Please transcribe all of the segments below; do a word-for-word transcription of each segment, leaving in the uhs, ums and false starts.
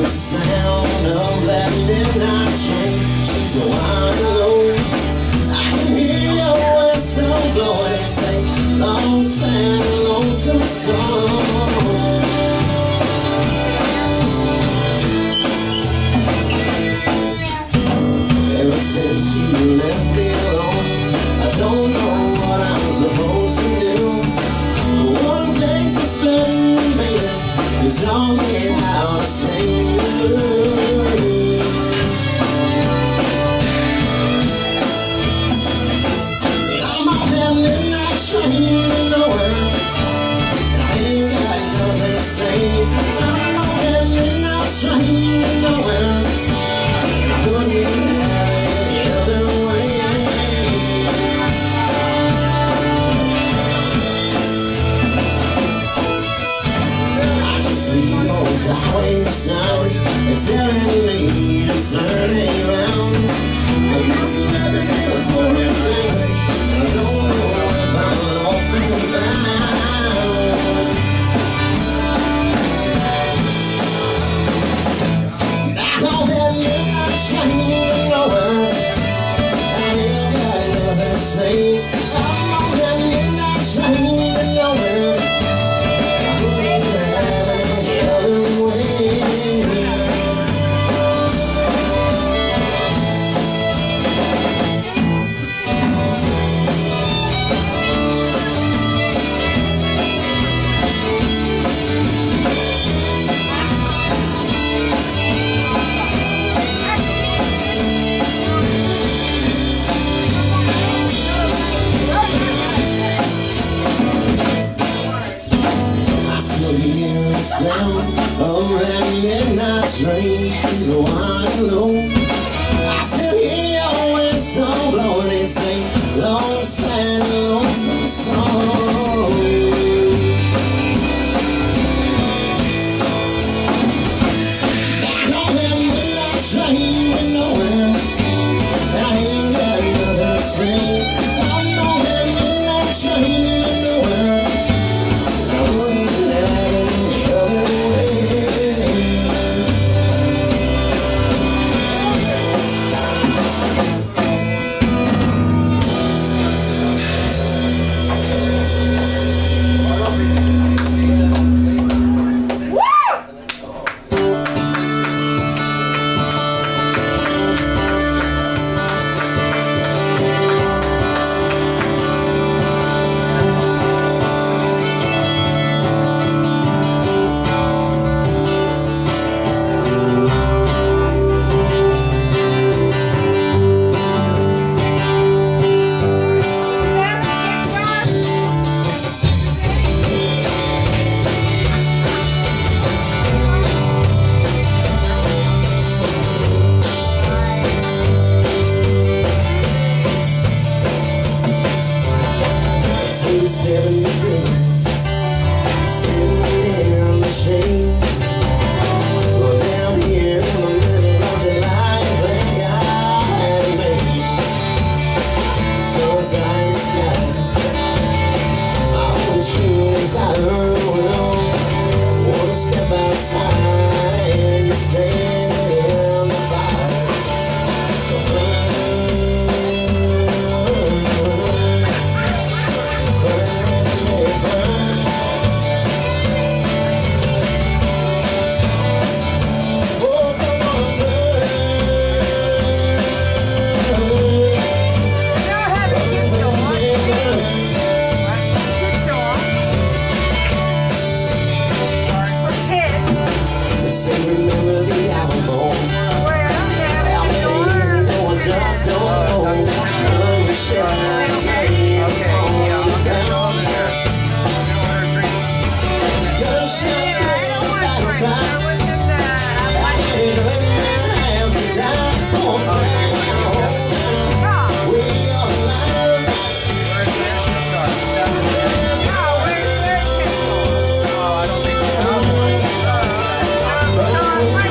sound of that midnight train. She's a wine alone. I can hear your whistle blowing. It's a long, sad, lonesome song. Ever since you left me alone, I don't know what I'm supposed to do. One place for certain, baby, you taught me how to sing the blues. I'm on that midnight train to nowhere, and I ain't got nothing to say. I'm on that midnight train to nowhere, and I wouldn't have it any other way. Those highway signs are telling me to turn around. Because love is in a foreign language, I don't know if I'm lost or found. Back on that midnight train to nowhere, I ain't got nothing to say. I'm on that midnight train to nowhere. Sound of that midnight train, she's a wine alone. I still hear your whistle blowing. It's a long, sad, lonesome song. Back on that midnight train to nowhere, and I ain't got nothing to say. I'm on that midnight train to nowhere. I wouldn't have it. Seven degrees, sitting in the shade. Well, down here in the middle of July, they are made. Sun's high in the sky, I hold you as I roll on. Wanna step outside and you're standing in the fire. So burn, remember the album. Just don't know. Run the shot. Gunshots round by the clock. I ain't have to die. Oh, flying home. We are alive. Oh, I don't think so.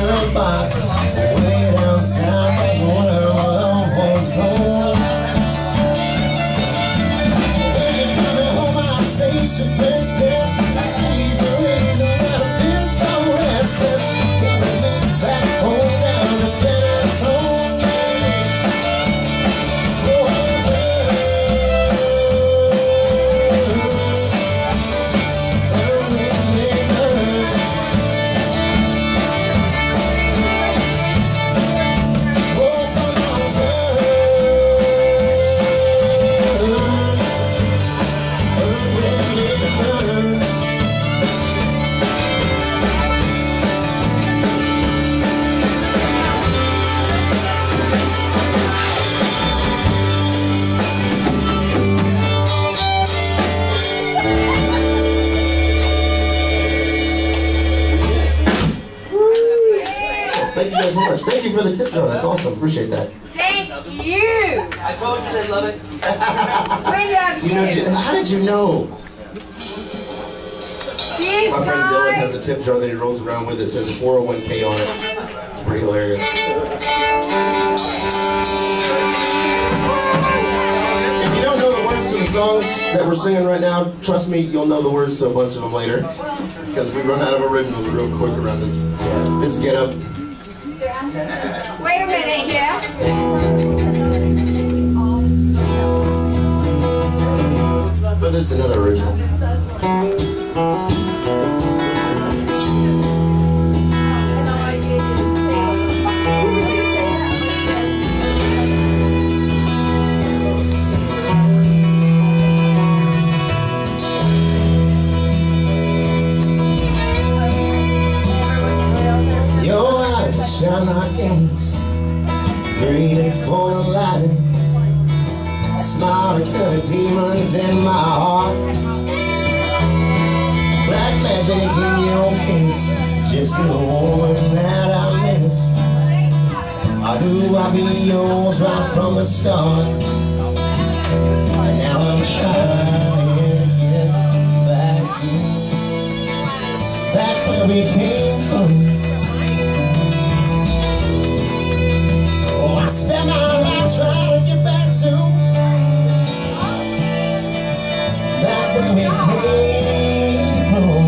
her back. Way down south, that's where my love was born. So when you're coming home, I say she's a princess. She's the reason that I've been so restless. Coming me back home down to San Antonio. Thank you guys so much. Thank you for the tip jar. That's awesome. Appreciate that. Thank you. I told you they love it. We love you. You know, how did you know? These My friend guys. Dylan has a tip jar that he rolls around with. It says four oh one K on it. It's pretty hilarious. If you don't know the words to the songs that we're singing right now, trust me, you'll know the words to a bunch of them later. Because we run out of originals real quick around this this get up. Wait a minute here. But there's another original. Your eyes that shine like emeralds, greedy for the light. A smile to cut the demons in my heart. Black magic in your kiss, gypsy the woman that I miss. I do, I'll be yours right from the start. And now I'm trying to get back to back where we came from. Oh, I spent my life trying to get back to back where we came from.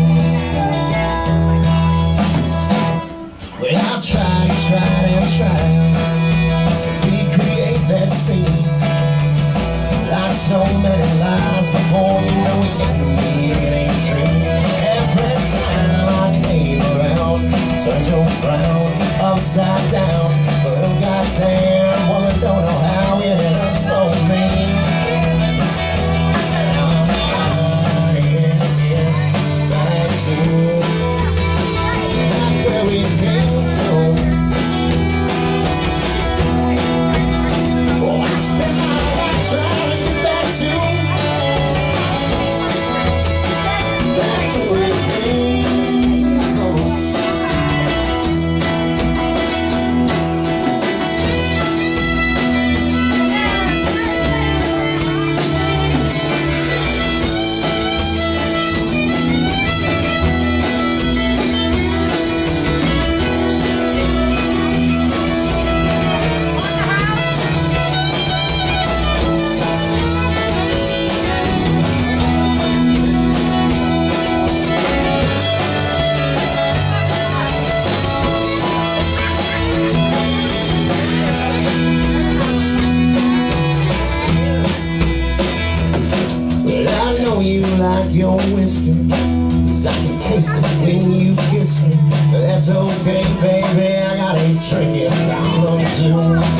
Well, I've tried, tried, and tried to recreate that scene. Like so many lies before, you know it can't be, it ain't true. Every time I came around, turned your frown upside down. But oh goddamn, woman, don't know how it ended up so mean. Now I'm trying to get back to back where we came from. Oh, I spent my life trying to get back to back where we came from. You like your whiskey, 'cause I can taste it when you kiss me. But that's okay, baby, I gotta drink it, I'm gonna do